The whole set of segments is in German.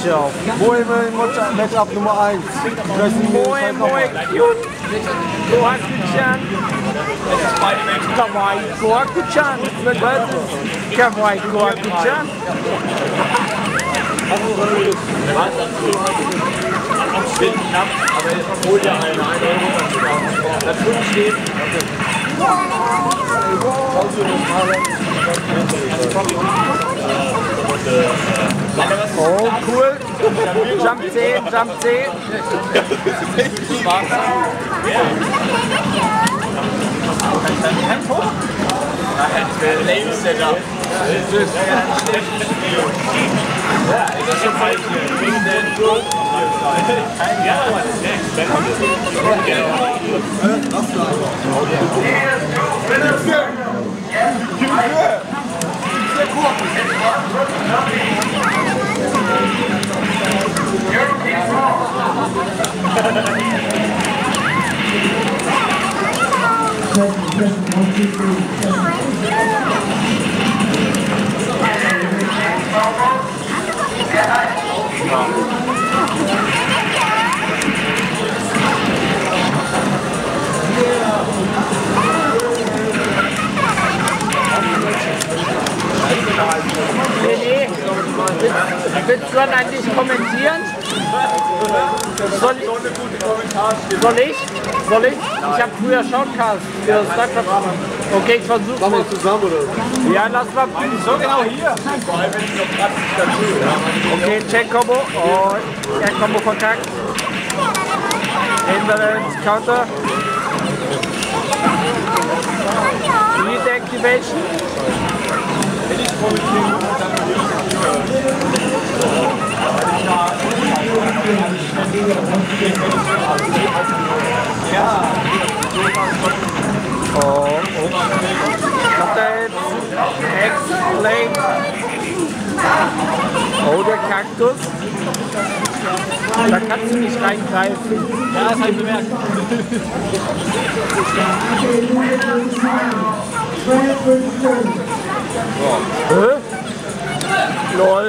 Ciao. Matchup Nummer 1. Moe Moe Kyun. Kohaku-chan. Kawaii Kohaku-chan. Kawaii Kohaku-chan. Steht knapp, aber jetzt hol dir einen 1 Euro. Da drüben steht. Oh, cool. Jump C, Jump C. Lame-Setup. Ja, das ist schon falsch hier. Wegen der Druck. Ja, Nee. Willst du dann eigentlich kommentieren? Soll ich? Ich habe früher Shoutcast für StarCraft. Okay, ich versuche. Machen wir zusammen oder? Ja, lass mal. so genau hier. Vor allem, wenn ich noch gerade dazu. Okay, Check-Combo. Oh, der Combo verkackt. Invalence Counter. Lead Activation. Oh. Kommt da jetzt? X-Lane. Oh, der Kaktus. Da kannst du nicht reingreifen. Ja, das habe ich bemerkt. Hä? Lol.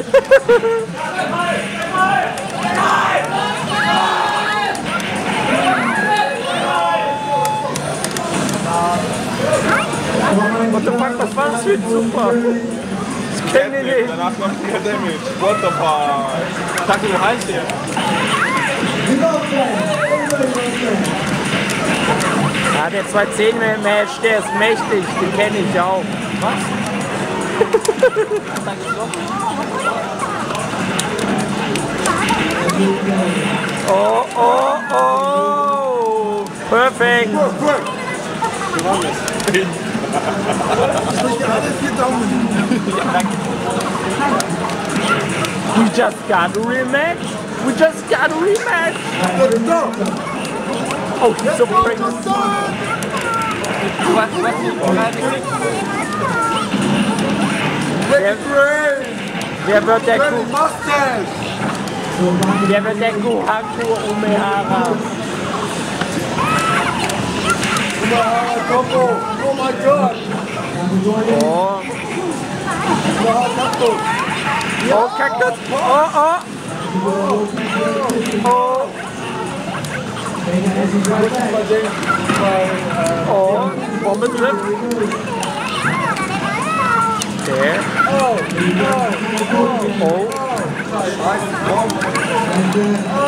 What the fuck, was war das für ein Super? Ich kenne ihn nicht. Danach kommt der Damage. What the fuck? Ich dachte, du heißt hier. Ja, der 210-Match, der ist mächtig, den kenne ich auch. Was? Oh, oh, oh! Perfekt! We just got a rematch! We just got a rematch! Oh, he's so pretty! Wer wird der Kohaku Umehara? Oh my god! Oh. Oh, Kaktus! Oh, oh! Oh! Oh, Bombentrip! Okay. Oh!